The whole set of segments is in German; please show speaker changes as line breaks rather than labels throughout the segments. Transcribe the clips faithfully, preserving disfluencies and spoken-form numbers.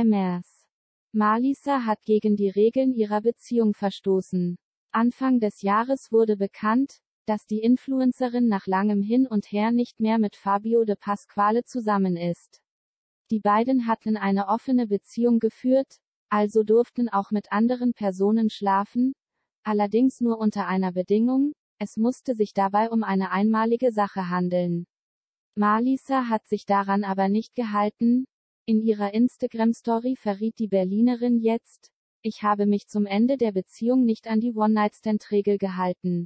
Ms. Marliesa hat gegen die Regeln ihrer Beziehung verstoßen. Anfang des Jahres wurde bekannt, dass die Influencerin nach langem Hin und Her nicht mehr mit Fabio de Pasquale zusammen ist. Die beiden hatten eine offene Beziehung geführt, also durften auch mit anderen Personen schlafen, allerdings nur unter einer Bedingung: es musste sich dabei um eine einmalige Sache handeln. Marliesa hat sich daran aber nicht gehalten. In ihrer Instagram-Story verriet die Berlinerin jetzt: Ich habe mich zum Ende der Beziehung nicht an die One-Night-Stand-Regel gehalten.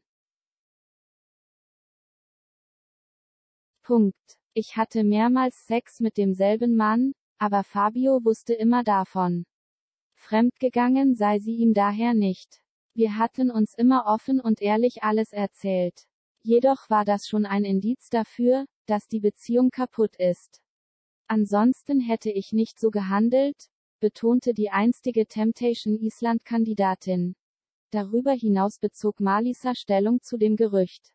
Punkt. Ich hatte mehrmals Sex mit demselben Mann, aber Fabio wusste immer davon. Fremdgegangen sei sie ihm daher nicht. Wir hatten uns immer offen und ehrlich alles erzählt. Jedoch war das schon ein Indiz dafür, dass die Beziehung kaputt ist. Ansonsten hätte ich nicht so gehandelt, betonte die einstige Temptation Island-Kandidatin. Darüber hinaus bezog Marliesa Stellung zu dem Gerücht,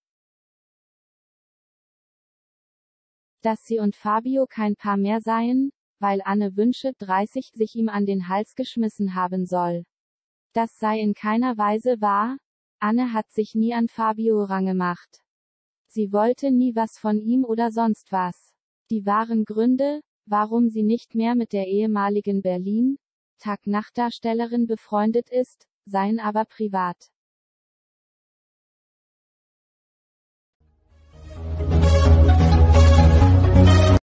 dass sie und Fabio kein Paar mehr seien, weil Anne Wünsche, dreißig, sich ihm an den Hals geschmissen haben soll. Das sei in keiner Weise wahr. Anne hat sich nie an Fabio rangemacht. Sie wollte nie was von ihm oder sonst was. Die wahren Gründe, warum sie nicht mehr mit der ehemaligen Berlin-Tag-Nacht-Darstellerin befreundet ist, seien aber privat.